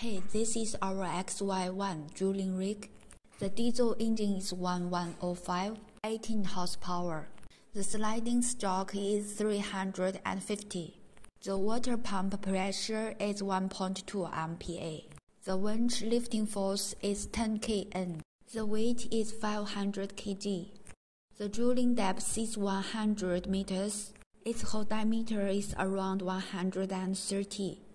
Hey, this is our Xy-1 drilling rig. The diesel engine is 1105, 18 horsepower. The sliding stroke is 350. The water pump pressure is 1.2 MPa. The winch lifting force is 10 kN. The weight is 500 kg. The drilling depth is 100 meters. Its hole diameter is around 130.